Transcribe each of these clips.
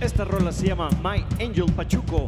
Esta rola se llama My Angel Pachuco.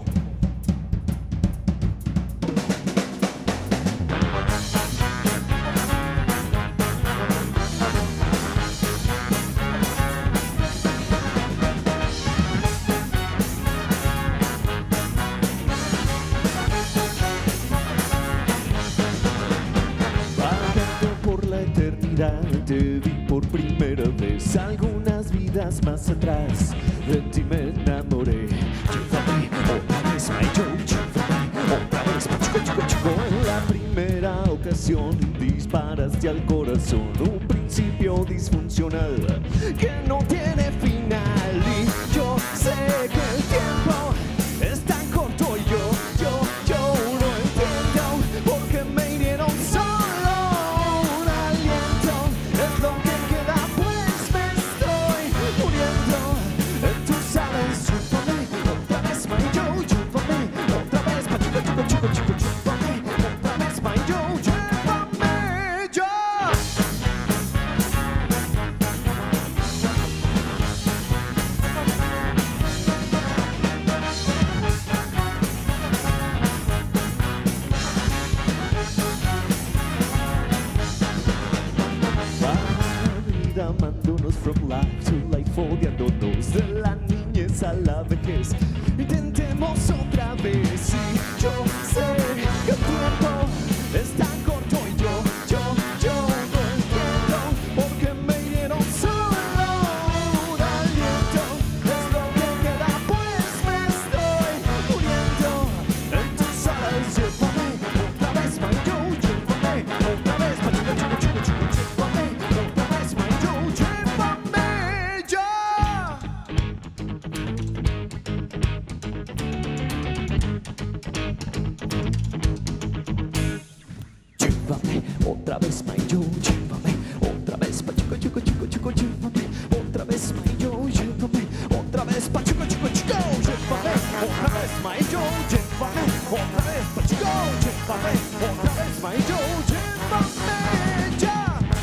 Te vi por primera vez algunas vidas más atrás. De ti me enamoré. Llévame otra vez, my Joe. Llévame otra vez, chico, chico, chico. En la primera ocasión disparaste al corazón. Un principio disfuncional que no tiene final. Y yo sé que el tiempo es tan corto y yo no entiendo por qué me hirieron solo. Amándonos from life to life, odiándonos de la niñez a la vejez. Intentemos otra vez y yo sé que el tiempo es tan corto y yo no entiendo por qué me hirieron solo un aliento. Es lo que queda, pues me estoy muriendo en tus alas. Llévame otra vez, my Joe. Llévame otra vez, my chico, chico, chico, chico. Otra vez, my Joe, llévame. Otra vez, pa' chico, chico, chico, chico, llévame. Otra vez, my Joe, llévame. Otra vez, pa' chico, chico, chico, llévame. Otra vez, my Joe, llévame. Otra vez, pa' chico, llévame. Otra vez, my Joe, llévame ya.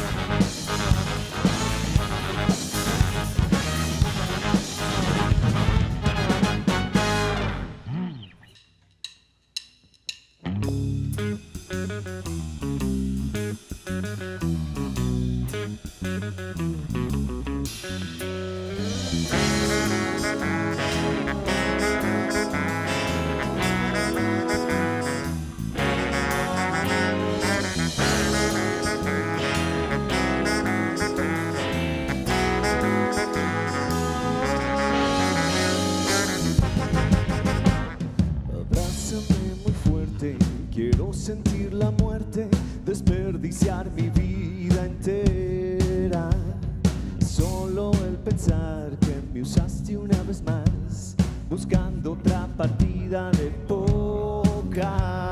Quiero sentir la muerte, desperdiciar mi vida entera. Solo el pensar que me usaste una vez más, buscando otra partida de póker.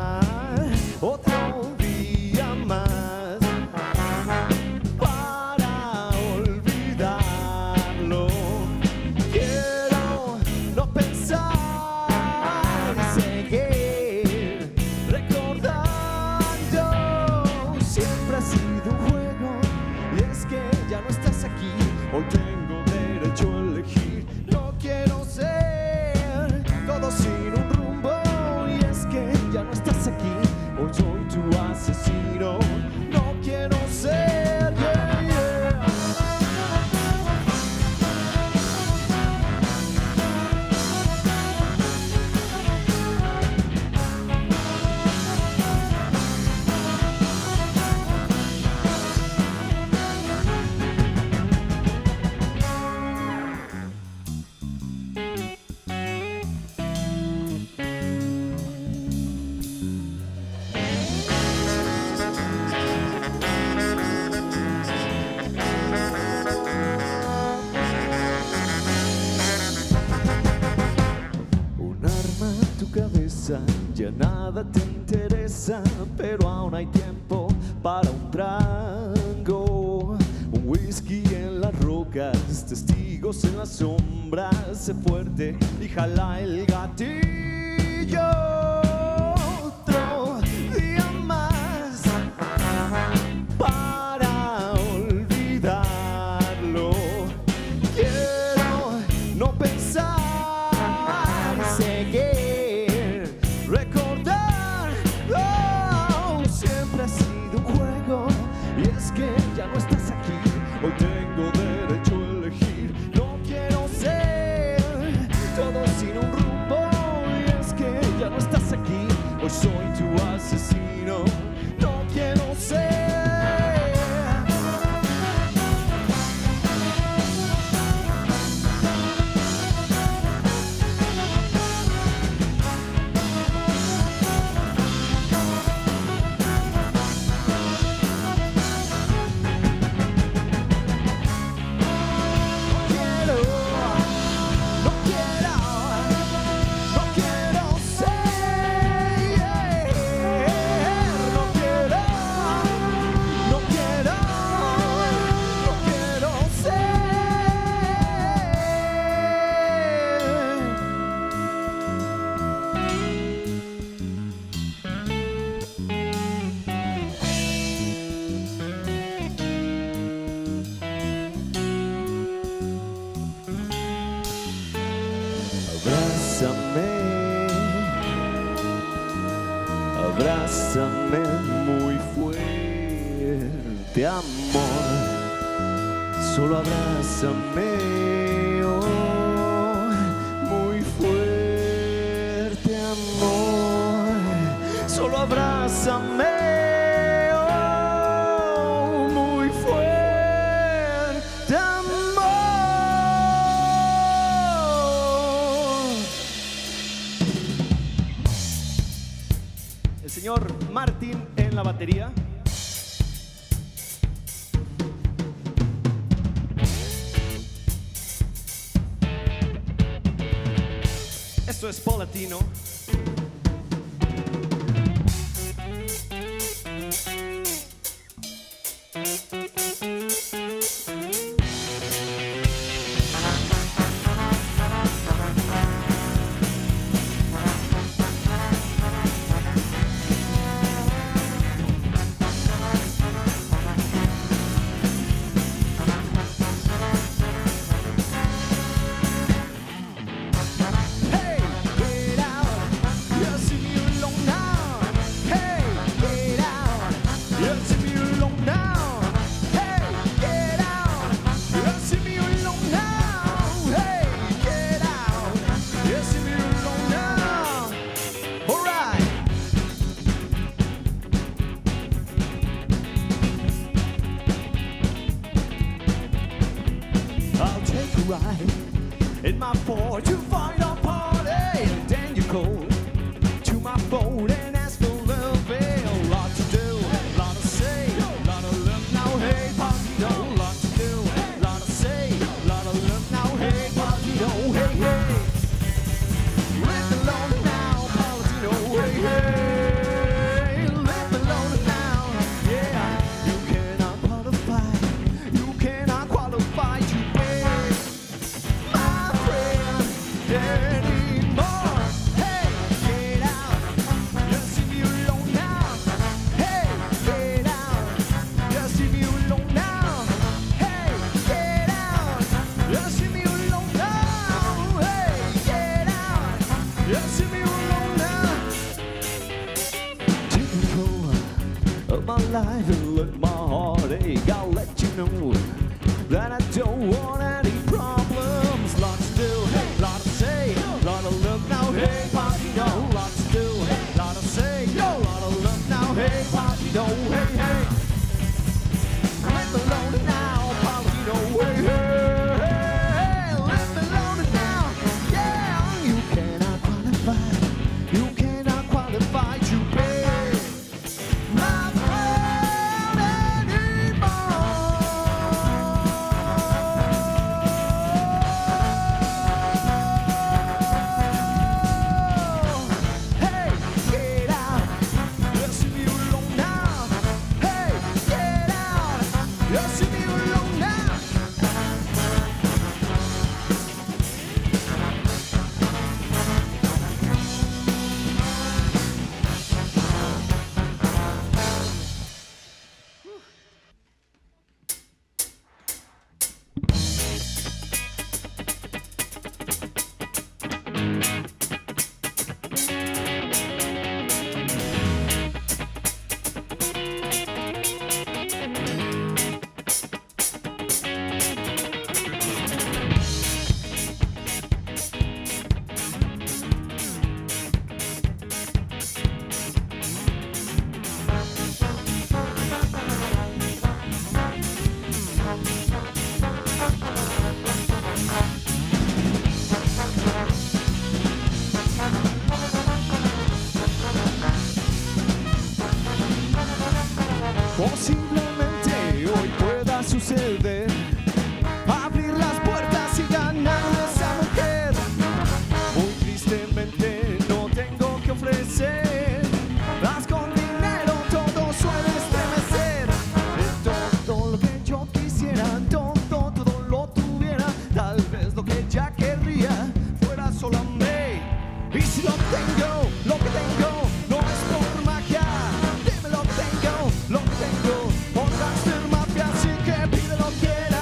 Otro día más para olvidarlo. Quiero no pensar y seguir recordando. Siempre ha sido un juego y es que ya no estás aquí. Hoy tengo derecho a elegir. No quiero ser todo sin un rumbo y es que ya no estás aquí. Hoy soy tu asesino. No quiero ser, yeah, yeah. Ya nada te interesa, pero aún hay tiempo para un trago. Un whisky en las rocas, testigos en las sombras. Sé fuerte y jala el gatillo. Otro día más para olvidarlo. Quiero no pensar abrázame, abrázame muy fuerte, amor. Solo abrázame, oh, muy fuerte, amor. Solo abrázame, oh, muy fuerte, amor. El señor Martín en la batería. Esto es Polatino. In my Ford to find a party, then you go to my boat and ask for love. A lot to do, lot to say, lot of love now. Hey, Polatino, lot to do, lot to say, lot of love now. Hey, Polatino, hey, hey. Live alone now, Polatino, hey, hey. Live alone now, yeah. You cannot qualify, you cannot qualify to pay anymore. Hey, get out. Just leave me alone now. Hey, get out. Just leave me alone now. Hey, get out. Just leave me alone now. Hey, get out. Just leave me alone now. Take control of my life and let my heartache. I'll let you know that I don't want any problems. Lots to do, lot to say, lot of love now. Hey, Polatino, lot to do, lot to say, lot of love now. Hey, Polatino, hey, hey. Live alone now, Polatino, hey, hey. Live alone now, yeah. You cannot qualify to pay my friend anymore. Hey, get out. Just leave me alone now. Hey, get out. Just leave me alone now. O simplemente hoy pueda suceder, abrir las puertas y ganar a esa mujer. Hoy tristemente no tengo que ofrecer, más con dinero todo suele estremecer. Todo lo que yo quisiera, todo lo tuviera, tal vez lo que ella querría fuera solo a mí. Y si lo tengo, lo que tengo no es por magia. Dime lo que tengo, lo que tengo. Por hacer mafia, así que pide lo que quiera.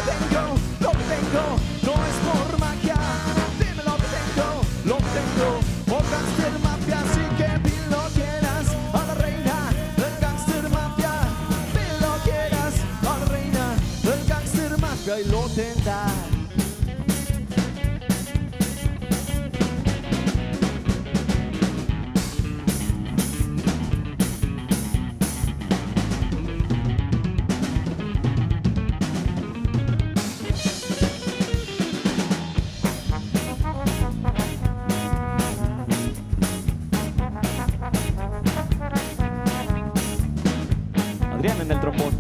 lo que tengo, no es por magia. Dime lo que tengo, por gangster mafia, así que bien lo quieras a la reina del gangster mafia. Bien lo quieras a la reina del gangster mafia y lo tendrás. Adrián en el trombón.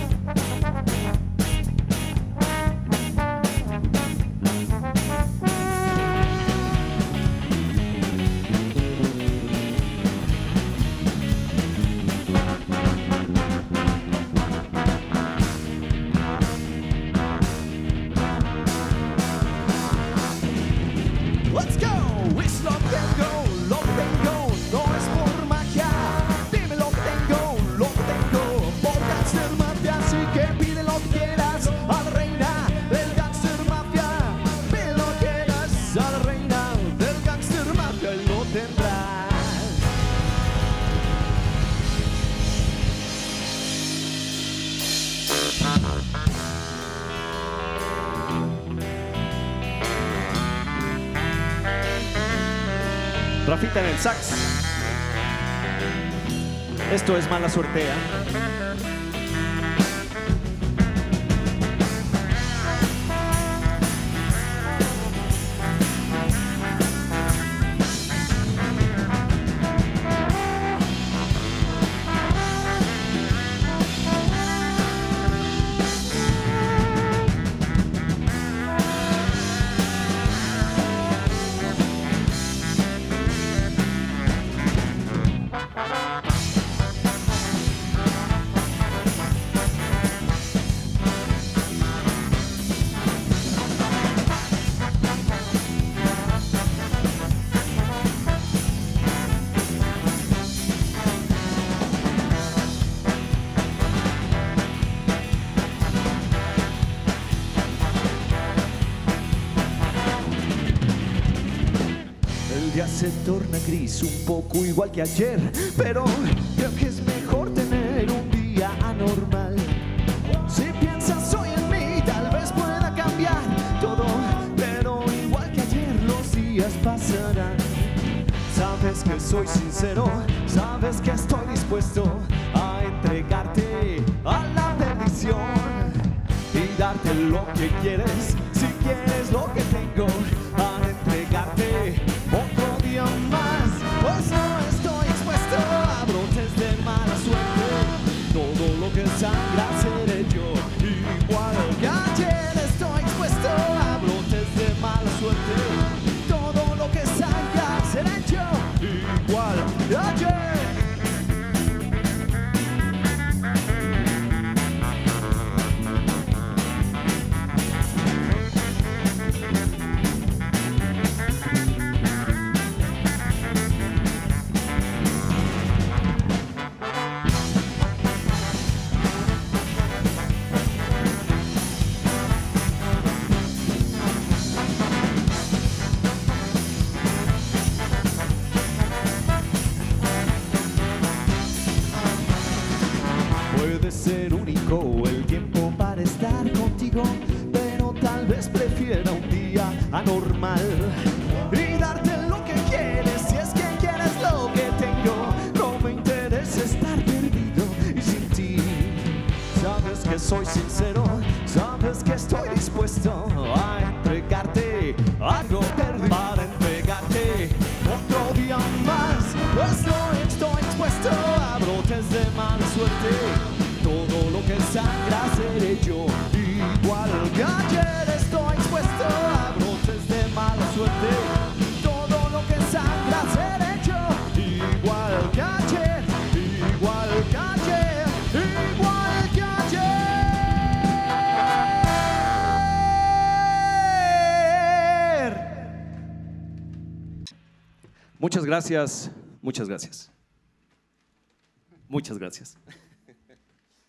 Let's go, es lo que tengo, no es por magia. Dime lo que tengo, por gangster mafia, así que pide lo que quieras a la reina del gangster mafia. Pide lo que quieras a la reina del gangster mafia y lo tendrás. Rafita en el sax. Esto es Mala Suerte, ¿eh? El día se torna gris, un poco igual que ayer, pero creo que es mejor tener un día anormal. Si piensas hoy en mí, tal vez pueda cambiar todo, pero igual que ayer los días pasarán. Sabes que soy sincero, sabes que estoy dispuesto a entregarte a la perdición y darte lo que quieres, si quieres lo que tengo, a entregarte otro día más. Pues no estoy expuesto a brotes de mala suerte, todo lo que sangra seré yo, igual que ayer. Estoy expuesto a brotes de mala suerte, todo lo que sangra seré yo, igual que ayer. Puede ser único el tiempo para estar contigo, pero tal vez prefiera un día anormal y darte lo que quieres, si es que quieres lo que tengo. No me interesa estar perdido y sin ti. Sabes que soy sincero, sabes que estoy dispuesto a entregarte algo perdido, para entregarte otro día más. Pues no estoy expuesto a brotes de mala suerte, todo lo que sangra seré yo, igual que ayer. Estoy expuesto a brotes de mala suerte, todo lo que sangra seré yo, igual que ayer, igual que ayer, igual que ayer. Muchas gracias, muchas gracias. Muchas gracias.